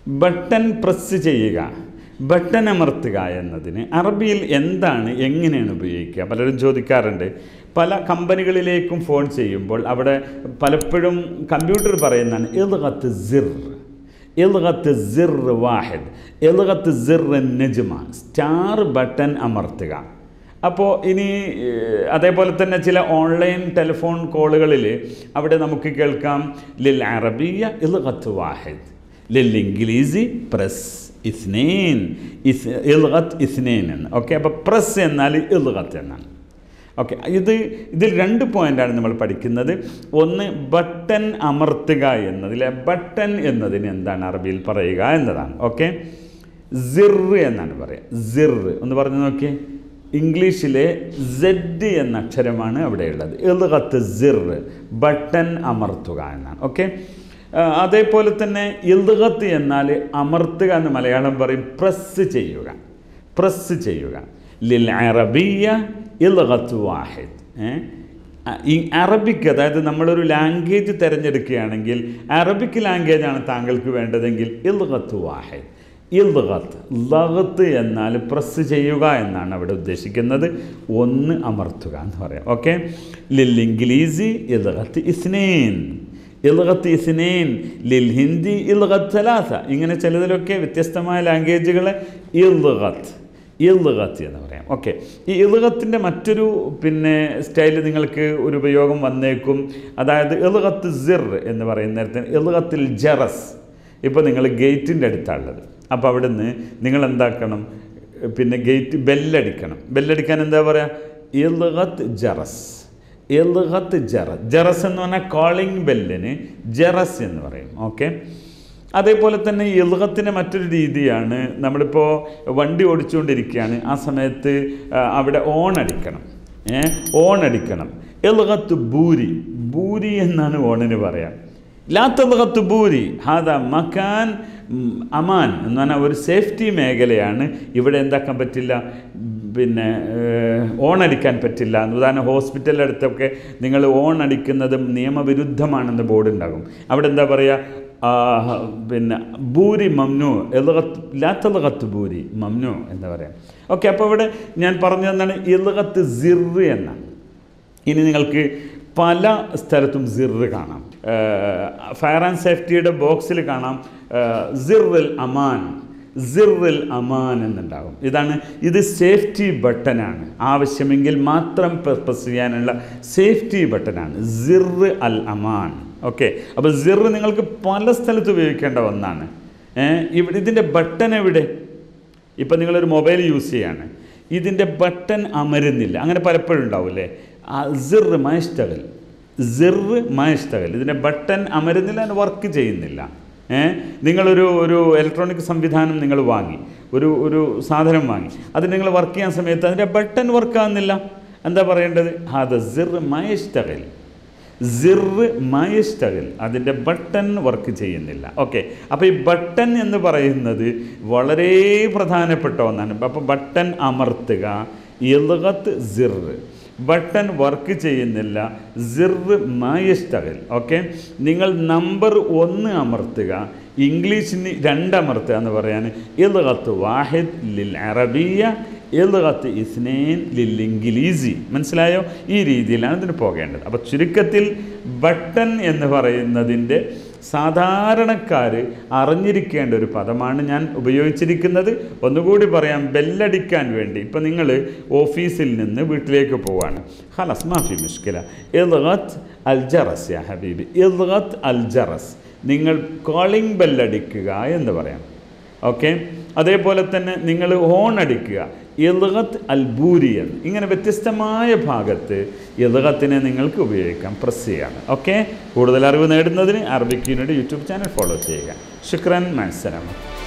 Button press ചെയ്യുക, button അമർത്തുക എന്നതിന് അറബിയിൽ എന്താണ്, എങ്ങനെയാണ് ഉപയോഗിക്കുക? പലരും ചോദിക്കാറുണ്ട്. പല കമ്പനികളിലേക്കും ഫോൺ ചെയ്യുമ്പോൾ അവിടെ പലപ്പോഴും കമ്പ്യൂട്ടർ പറയുന്നതാണ് ഇൽഗത്ത് സിർ, ഇൽഗത്ത് സിർ വാഹിദ്, ഇൽഗത്ത് സിർ നജ്മ, സ്റ്റാർ ബട്ടൺ അമർത്തുക. അപ്പോൾ ഇനി അതേപോലെ തന്നെ ചില ഓൺലൈൻ ടെലിഫോൺ കോളുകളിൽ അവിടെ നമുക്ക് കേൾക്കാം ലിൽ അറബിയ ഇൽഗത്ത് വാഹിദ്, ലിൽ ഇംഗ്ലീസി പ്രസ് ഇസ്നൈൻ, ഇൽഗത്ത് ഇസ്നൈൻ എന്ന്. ഓക്കെ, അപ്പോൾ പ്രസ് എന്നാൽ ഇൽഗത്ത് എന്നാണ്. ഓക്കെ, ഇതിൽ 2 പോയിൻ്റാണ് നമ്മൾ പഠിക്കുന്നത്. ഒന്ന് ബട്ടൺ അമർത്തുക എന്നതിലെ ബട്ടൺ എന്നതിന് എന്താണ് അറബിയിൽ പറയുക എന്നതാണ്. ഓക്കെ, സിർ എന്നാണ് പറയുക. സിർ ഒന്ന് പറഞ്ഞു നോക്കിയേ. ഇംഗ്ലീഷിലെ സെഡ് എന്ന അക്ഷരമാണ് അവിടെയുള്ളത്. ഇൽഗത്ത് സിർ, ബട്ടൺ അമർത്തുക എന്നാണ്. ഓക്കെ, അതേപോലെ തന്നെ ഇൽഗത്ത് എന്നാൽ അമർത്തുക എന്ന് മലയാളം പറയും പ്രസ് ചെയ്യുക, പ്രസ് ചെയ്യുക. ലിൽ അറബിയ ഇൽഗത്ത് വാഹിദ്. ഈ അറബിക്ക്, അതായത് നമ്മളൊരു ലാംഗ്വേജ് തിരഞ്ഞെടുക്കുകയാണെങ്കിൽ അറബിക് ലാംഗ്വേജാണ് താങ്കൾക്ക് വേണ്ടതെങ്കിൽ ഇൽഗത്ത് വാഹിദ്. ഇൽഗത്ത്, ലഗത്ത് എന്നാൽ പ്രസ് ചെയ്യുക എന്നാണ് അവിടെ ഉദ്ദേശിക്കുന്നത്. ഒന്ന് അമർത്തുക എന്ന് പറയാം. ഓക്കെ, ലിൽ ഇംഗ്ലീസി ഇൽഗത്ത് ഇസ്നൈൻ, ഇൽഗത്ത് ഇസ്നൈൻ, ലിൽ ഹിന്ദി ഇൽഗത്ത് സലാസ. ഇങ്ങനെ ചിലതിലൊക്കെ വ്യത്യസ്തമായ ലാംഗ്വേജുകളെ ഇൽഗത്ത് എന്ന് പറയാം. ഓക്കെ, ഈ ഇൽഗത്തിൻ്റെ മറ്റൊരു സ്റ്റൈൽ നിങ്ങൾക്ക് ഒരു ഉപയോഗം വന്നേക്കും. അതായത് ഇൽഗത്ത് സിർ എന്ന് പറയുന്ന നേരത്തെ ഇൽഗത്തിൽ ജറസ്. ഇപ്പോൾ നിങ്ങൾ ഗേറ്റിൻ്റെ അടുത്താണുള്ളത്, അപ്പോൾ അവിടെ നിന്ന് നിങ്ങൾ എന്താക്കണം, ഗേറ്റ് ബെല്ലടിക്കണം. ബെല്ലടിക്കാൻ എന്താ പറയുക? ഇൽഗത്ത് ജറസ്, ഇൽഗത്ത് ജറസ്. ജറസ് എന്ന് പറഞ്ഞാൽ കോളിംഗ് ബെല്ലിന് ജറസ് എന്ന് പറയും. ഓക്കെ, അതേപോലെ തന്നെ ഇൽഗത്തിൻ്റെ മറ്റൊരു രീതിയാണ്, നമ്മളിപ്പോൾ വണ്ടി ഓടിച്ചുകൊണ്ടിരിക്കുകയാണ്, ആ സമയത്ത് അവിടെ ഓൺ അടിക്കണം, ഓൺ അടിക്കണം. ഇൽഗത്ത് ബൂരി, ബൂരി എന്നാണ് ഓണിന് പറയാം. ലാ തൽഗത്ത് ബൂരി ഹാദ മക്കാൻ അമാൻ എന്ന് പറഞ്ഞാൽ ഒരു സേഫ്റ്റി മേഖലയാണ്. ഇവിടെ എന്താക്കാൻ പറ്റില്ല, ഓൺ അടിക്കാൻ പറ്റില്ല. ഉദാഹരണം ഹോസ്പിറ്റലിൻ്റെ അടുത്തൊക്കെ നിങ്ങൾ ഓൺ അടിക്കുന്നത് നിയമവിരുദ്ധമാണെന്ന് ബോർഡ് ഉണ്ടാകും. അവിടെ എന്താ പറയുക, ബൂരി മംനു, ലാ തൽഗത്ത് ബൂരി മംനു എന്താ പറയുക. ഓക്കെ, അപ്പോൾ ഇവിടെ ഞാൻ പറഞ്ഞു തന്നാണ് ഇൽഗത്ത് സിർ എന്നാണ്. ഇനി നിങ്ങൾക്ക് പല സ്ഥലത്തും സിർ കാണാം. ഫയർ ആൻഡ് സേഫ്റ്റിയുടെ ബോക്സിൽ കാണാം സിറിൽ അമാൻ, സിറിൽ അമാൻ എന്നുണ്ടാകും. ഇത് സേഫ്റ്റി ബട്ടനാണ്, ആവശ്യമെങ്കിൽ മാത്രം പ്രസ് ചെയ്യാനുള്ള സേഫ്റ്റി ബട്ടനാണ് സിർ അൽ അമാൻ. ഓക്കെ, അപ്പോൾ സിർ നിങ്ങൾക്ക് പല സ്ഥലത്ത് ഉപയോഗിക്കേണ്ട ഒന്നാണ്. ഇതിൻ്റെ ബട്ടൺ എവിടെ? ഇപ്പം നിങ്ങളൊരു മൊബൈൽ യൂസ് ചെയ്യാണ്, ഇതിൻ്റെ ബട്ടൺ അമരുന്നില്ല, അങ്ങനെ പലപ്പോഴും ഉണ്ടാവില്ലേ? സിർ മയസ്തകൽ, സിർ മയസ്തകൽ, ഇതിൻ്റെ ബട്ടൺ അമരുന്നില്ല, അതിന് വർക്ക് ചെയ്യുന്നില്ല. നിങ്ങളൊരു ഇലക്ട്രോണിക് സംവിധാനം നിങ്ങൾ വാങ്ങി, ഒരു സാധനം വാങ്ങി, അത് നിങ്ങൾ വർക്ക് ചെയ്യാൻ സമയത്ത് അതിൻ്റെ ബട്ടൺ വർക്കാകുന്നില്ല. എന്താ പറയേണ്ടത്? ഹാദ സിർ മയസ്തകൽ, സിർ മയസ്തകൽ, അതിൻ്റെ ബട്ടൺ വർക്ക് ചെയ്യുന്നില്ല. ഓക്കെ, അപ്പോൾ ഈ ബട്ടൺ എന്ന് പറയുന്നത് വളരെ പ്രധാനപ്പെട്ട ഒന്നാണ്. അപ്പോൾ ബട്ടൺ അമർത്തുക, ഇൽഗത്ത് സിർ, ബട്ടൺ വർക്ക് ചെയ്യുന്നില്ല, സിർ മയസ്തകൽ. ഓക്കെ, നിങ്ങൾ നമ്പർ 1 അമർത്തുക, ഇംഗ്ലീഷിന് 2 അമർത്തുക എന്ന് പറയാൻ ഇൽഗത്ത് വാഹിദ് ലിൽ അറബിയ, ഇൽഗത്ത് ഇസ്നൈൻ ലിൽ ഇംഗ്ലീസി. മനസ്സിലായോ? ഈ രീതിയിലാണ് ഇതിന് പോകേണ്ടത്. അപ്പോൾ ചുരുക്കത്തിൽ ബട്ടൺ എന്ന് പറയുന്നതിൻ്റെ സാധാരണക്കാർ അറിഞ്ഞിരിക്കേണ്ട ഒരു പദമാണ് ഞാൻ ഉപയോഗിച്ചിരിക്കുന്നത്. ഒന്നുകൂടി പറയാം, ബെല്ലടിക്കാൻ വേണ്ടി. ഇപ്പം നിങ്ങൾ ഓഫീസിൽ നിന്ന് വീട്ടിലേക്ക് പോവാണ്, ഖലാസ് മാഫി മുഷ്കില, ഇൽഗത്ത് അൽ ജറസ് യാ ഹബീബി, ഇൽഗത്ത് അൽ ജറസ്, നിങ്ങൾ കോളിംഗ് ബെല്ലടിക്കുക എന്ന് പറയാം. ഓക്കെ, അതേപോലെ തന്നെ നിങ്ങൾ ഹോൺ അടിക്കുക, ഇൽഗത്ത് അൽ ബൂരി എന്ന്. ഇങ്ങനെ വ്യത്യസ്തമായ ഭാഗത്ത് ഇൽഗത്തിനെ നിങ്ങൾക്ക് ഉപയോഗിക്കാം, പ്രസ് ചെയ്യാണ്. ഓക്കെ, കൂടുതൽ അറിവ് നേടുന്നതിന് അറബിക് യൂണിയുടെ യൂട്യൂബ് ചാനൽ ഫോളോ ചെയ്യുക. ശുക്രൻ, മഅസ്സലാമ.